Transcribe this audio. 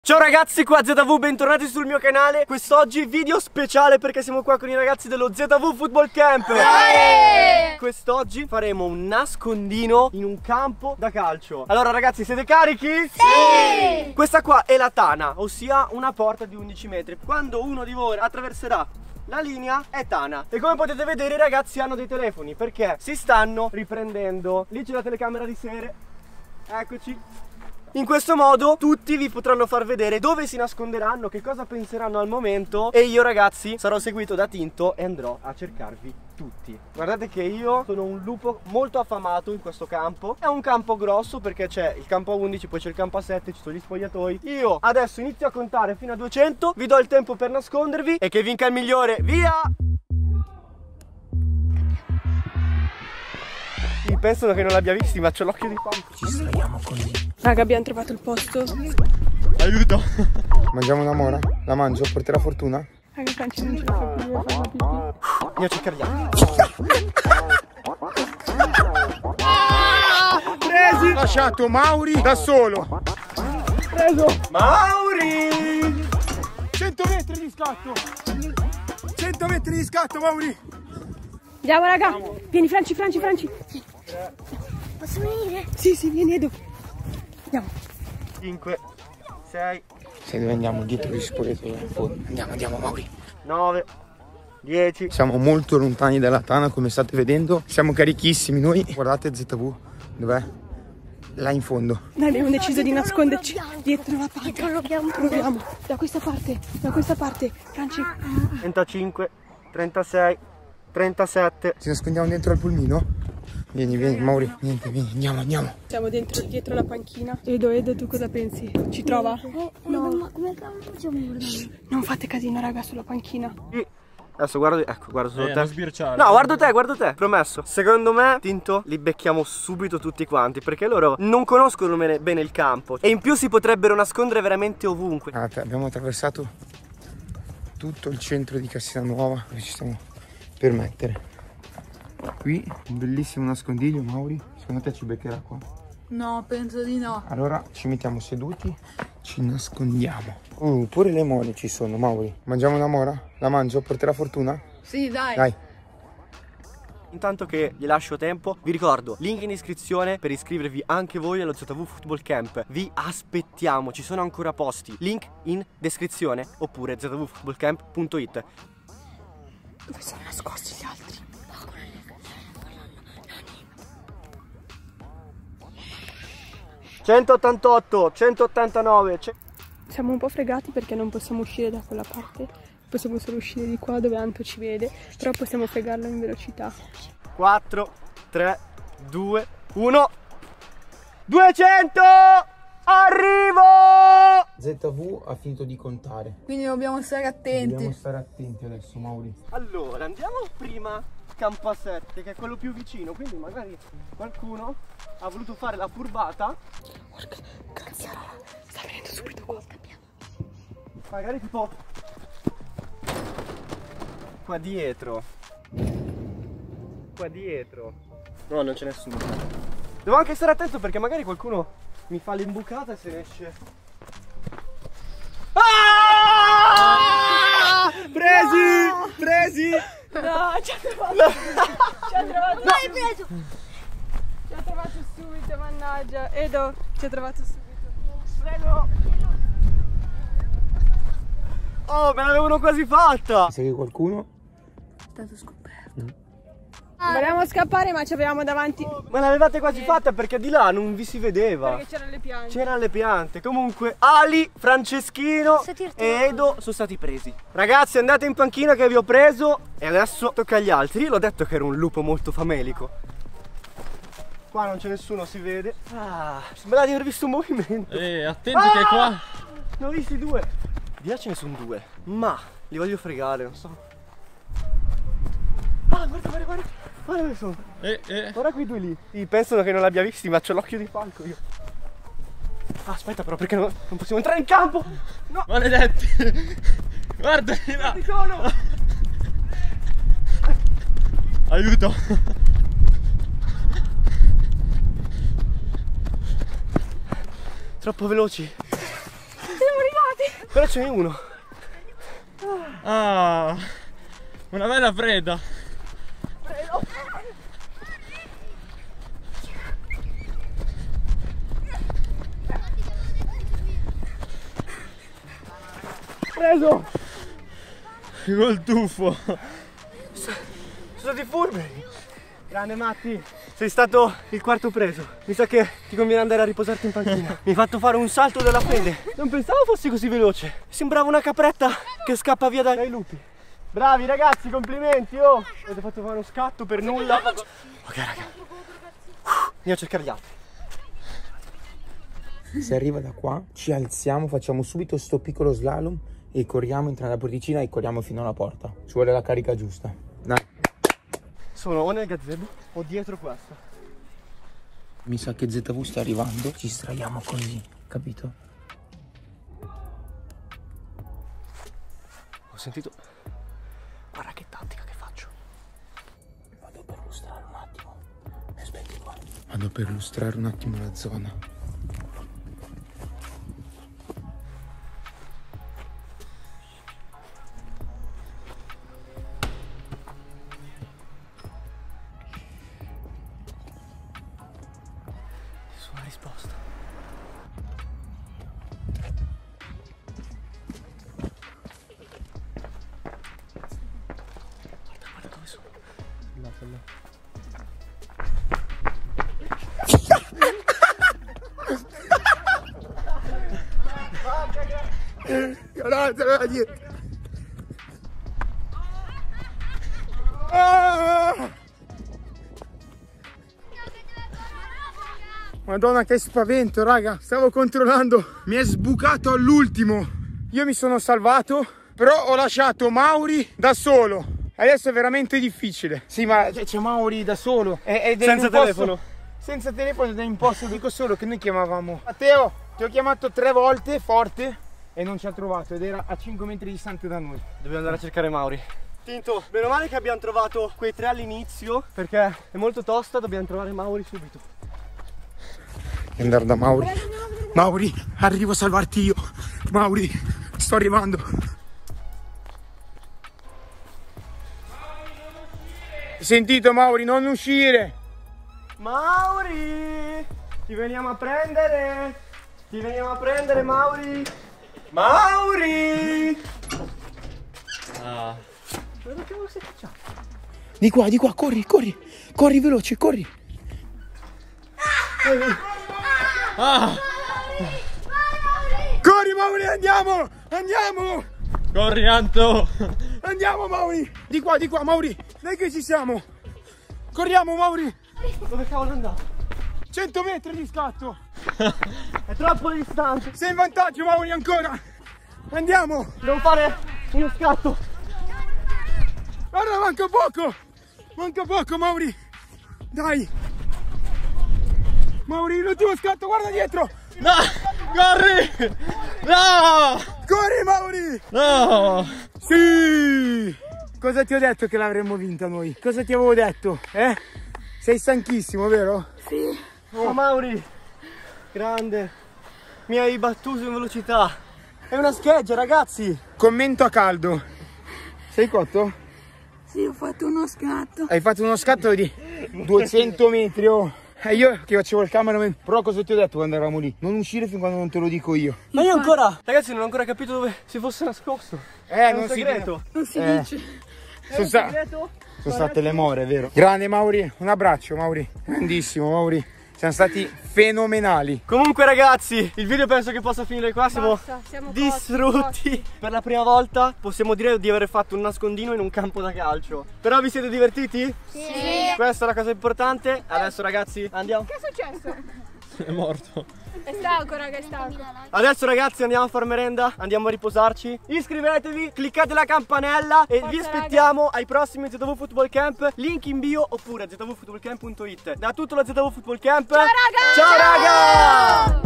Ciao ragazzi, qua ZV, bentornati sul mio canale. Quest'oggi video speciale perché siamo qua con i ragazzi dello ZV Football Camp. Quest'oggi faremo un nascondino in un campo da calcio. Allora ragazzi, siete carichi? Sì! Questa qua è la tana, ossia una porta di 11 metri. Quando uno di voi attraverserà la linea è tana. E come potete vedere i ragazzi hanno dei telefoni perché si stanno riprendendo. Lì c'è la telecamera di serie. Eccoci. In questo modo tutti vi potranno far vedere dove si nasconderanno, che cosa penseranno al momento. E io ragazzi sarò seguito da Tinto e andrò a cercarvi tutti. Guardate che io sono un lupo molto affamato in questo campo. È un campo grosso perché c'è il campo a 11, poi c'è il campo a 7, ci sono gli spogliatoi. Io adesso inizio a contare fino a 200, vi do il tempo per nascondervi e che vinca il migliore, via! Pensano che non l'abbia visti, ma c'ho l'occhio di panico. Ci sdraiamo così. Raga, abbiamo trovato il posto. Aiuto! Mangiamo una mora? La mangio? Porterà fortuna? Raga, Franci non ce la fa più, deve fare la pipì. Io cerco gli altri. Presi! Lasciato Mauri da solo. Preso! Mauri! 100 metri di scatto. 100 metri di scatto, Mauri. Andiamo raga! Vieni Franci. Posso venire? Sì, vieni Edo. Andiamo. 5, 6, Sai dove andiamo? Dietro gli spogliatoi. Andiamo Mauri. 9, 10. Siamo molto lontani dalla tana, come state vedendo. Siamo carichissimi noi. Guardate ZV. Dov'è? Là in fondo. Noi abbiamo deciso di nasconderci dietro la panca. Dietro lo bianco. Proviamo. Da questa parte. Franci. 35, 36, 37. Ci nascondiamo dentro al pulmino? Vieni Mauri. Niente, vieni, andiamo. Siamo dietro la panchina. Edo, tu cosa pensi? Ci trova? No, ma come cavolo facciamo guardare? Non fate casino raga sulla panchina. Sì. Adesso guardo, guardo solo te. Non sbirciare. No, guardo te, promesso. Secondo me, Tinto, li becchiamo subito tutti quanti perché loro non conoscono bene il campo. E in più si potrebbero nascondere veramente ovunque. Abbiamo attraversato tutto il centro di Cassina Nuova, dove ci stiamo per mettere. Qui un bellissimo nascondiglio, Mauri. Secondo te ci beccherà qua? No, penso di no. Allora ci mettiamo seduti, ci nascondiamo. Pure le more ci sono, Mauri. Mangiamo una mora? La mangio? Porterà fortuna? Sì, dai. Dai. Intanto che gli lascio tempo, vi ricordo link in iscrizione per iscrivervi anche voi allo ZV Football Camp. Vi aspettiamo, ci sono ancora posti. Link in descrizione oppure zvfootballcamp.it. Dove sono nascosti gli altri? 188, 189. Siamo un po' fregati perché non possiamo uscire da quella parte. Possiamo solo uscire di qua dove Anto ci vede. Però possiamo fregarlo in velocità. 4, 3, 2, 1. 200! Arrivo! ZV ha finito di contare. Quindi dobbiamo stare attenti. Dobbiamo stare attenti adesso, Mauri. Allora, andiamo prima campo a 7, che è quello più vicino. Quindi magari qualcuno ha voluto fare la furbata. Cazzarola, sta venendo subito qua. Magari tipo qua dietro. No, non c'è nessuno. Devo anche stare attento perché magari qualcuno mi fa l'imbucata e se ne esce. Ah! Presi! No, ci ha trovato. L'hai preso! Ci ha trovato subito, mannaggia. Edo, ci ha trovato subito. Prego! Oh, me l'avevano quasi fatta! Sai che qualcuno? È stato scoperto. Volevamo scappare ma ci avevamo davanti. Ma l'avevate quasi fatta perché di là non vi si vedeva. Perché c'erano le piante. C'erano le piante. Comunque Ali, Franceschino e Edo sono stati presi. Ragazzi, andate in panchina che vi ho preso. E adesso tocca agli altri. Io l'ho detto che ero un lupo molto famelico. Qua non c'è nessuno, si vede. Sembra di aver visto un movimento. Attenti che qua. Ne ho visti due. Di là ce ne sono due. Ma li voglio fregare, non so. Guarda. Guarda dove sono. Guarda quei due lì. Sì, pensano che non l'abbia visti, ma c'ho l'occhio di falco io. Aspetta però, perché non possiamo entrare in campo? No! Maledetti! Guarda di là! Ci sono! Aiuto! Troppo veloci. Siamo arrivati! Però ce n'è uno. Ah, una bella fredda. Preso! Col tuffo. Sono stati furbi. Grande Matti, sei stato il quarto preso. Mi sa che ti conviene andare a riposarti in panchina. Mi hai fatto fare un salto della fede. Non pensavo fossi così veloce. Sembrava una capretta che scappa via dai lupi. Bravi ragazzi, complimenti, oh! Avete fatto fare uno scatto per nulla. Ok raga, andiamo a cercare gli altri. Se arriva da qua, ci alziamo, facciamo subito sto piccolo slalom e corriamo, entriamo nella porticina e corriamo fino alla porta. Ci vuole la carica giusta. Dai. Sono o nel gazebo o dietro questo. Mi sa che ZV sta arrivando. Ci straiamo così, capito? Ho sentito. Guarda che tattica che faccio. Vado per lustrare un attimo. Aspetti qua. Vado per lustrare un attimo la zona. Nessuna risposta. Guarda dove sono. Là. Grazie, da dietro. Ah! Madonna che spavento, raga. Stavo controllando. Mi è sbucato all'ultimo. Io mi sono salvato, però ho lasciato Mauri da solo. Adesso è veramente difficile. Sì, ma c'è Mauri da solo. Ed è Senza in un posto- telefono. Senza telefono ed è in posto. Dico solo che noi chiamavamo Matteo. Ti ho chiamato 3 volte forte e non ci ha trovato ed era a 5 metri distante da noi. Dobbiamo andare a cercare Mauri. Tinto, meno male che abbiamo trovato quei 3 all'inizio, perché è molto tosta, dobbiamo trovare Mauri subito. E andare da Mauri. Mauri, arrivo a salvarti io. Mauri, sto arrivando. Hai sentito Mauri, non uscire. Mauri! Ti veniamo a prendere! Ti veniamo a prendere, Mauri! Mauri! Ah. Dove che sei cacciato? Di qua, corri, corri. Corri veloce, corri. Ah. Corri Mauri, andiamo! Andiamo! Corri Anto. Andiamo Mauri! Di qua Mauri! Dai che ci siamo! Corriamo Mauri! Dove cavolo è andato? 100 metri di scatto! È troppo distante! Sei in vantaggio Mauri ancora! Andiamo! Devo fare uno scatto! Guarda, manca poco Mauri! Dai! Mauri, l'ultimo scatto, guarda dietro! No! Corri! No! Corri Mauri! No! Sì! Cosa ti ho detto che l'avremmo vinta noi? Cosa ti avevo detto? Sei stanchissimo, vero? Sì. Oh Mauri! Grande! Mi hai battuto in velocità! È una scheggia, ragazzi! Commento a caldo. Sei cotto? Sì, ho fatto uno scatto. Hai fatto uno scatto di 200 metri, oh! E io che facevo il cameraman, però cosa ti ho detto quando eravamo lì? Non uscire fin quando non te lo dico io. Ma io ancora! Ragazzi, non ho ancora capito dove si fosse nascosto! È un non segreto! Non si dice. Sono state le more, vero? Grande Mauri, un abbraccio Mauri. Grandissimo Mauri. Siamo stati fenomenali. Comunque ragazzi, il video penso che possa finire qua, siamo siamo distrutti. Per la prima volta possiamo dire di aver fatto un nascondino in un campo da calcio. Però vi siete divertiti? Sì. Questa è la cosa importante. Adesso ragazzi andiamo. Che è successo? È morto. È stanco, raga, è stanco. Adesso ragazzi andiamo a far merenda, andiamo a riposarci. Iscrivetevi, cliccate la campanella e vi aspettiamo ai prossimi ZV Football Camp. Link in bio oppure zvfootballcamp.it. Da tutto lo ZV Football Camp. Ciao raga! Ciao raga!